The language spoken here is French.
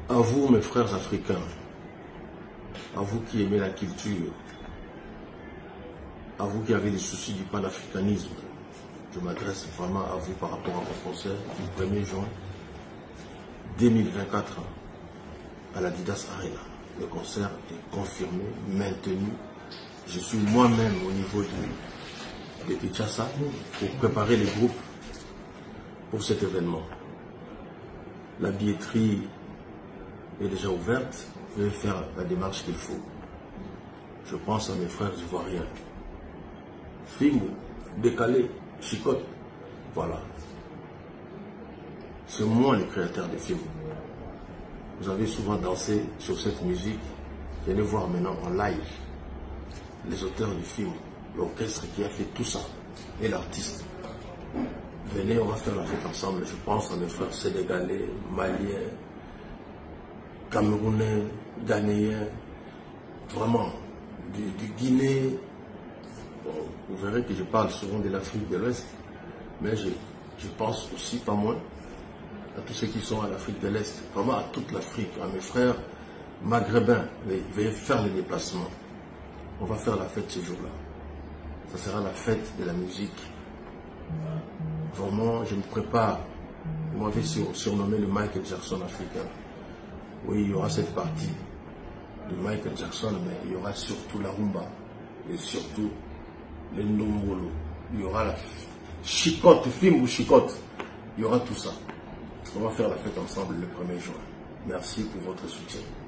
À vous, mes frères africains, à vous qui aimez la culture, à vous qui avez des soucis du panafricanisme, je m'adresse vraiment à vous par rapport à mon concert du 1er juin 2024 à la Didas Arena. Le concert est confirmé, maintenu. Je suis moi-même au niveau de Kinshasa pour préparer les groupes pour cet événement. La billetterie est déjà ouverte. Je vais faire la démarche qu'il faut. Je pense à mes frères ivoiriens. Fimou, Décalé, Chicotte, voilà. C'est moi le créateur des films. Vous avez souvent dansé sur cette musique. Venez voir maintenant en live les auteurs du film, l'orchestre qui a fait tout ça et l'artiste. Venez, on va faire la fête ensemble. Je pense à mes frères sénégalais, maliens, camerounais, ghanéens, vraiment, du Guinée. Bon, vous verrez que je parle souvent de l'Afrique de l'Ouest, mais je pense aussi, pas moins, à tous ceux qui sont à l'Afrique de l'Est, vraiment à toute l'Afrique, à mes frères maghrébins. Veuillez faire les déplacements. On va faire la fête ce jour-là. Ça sera la fête de la musique. Vraiment, je me prépare. Vous m'avez surnommé le Michael Jackson africain. Oui, il y aura cette partie de Michael Jackson, mais il y aura surtout la rumba et surtout les ndombolo. Il y aura la chicotte, film ou chicotte. Il y aura tout ça. On va faire la fête ensemble le 1er juin. Merci pour votre soutien.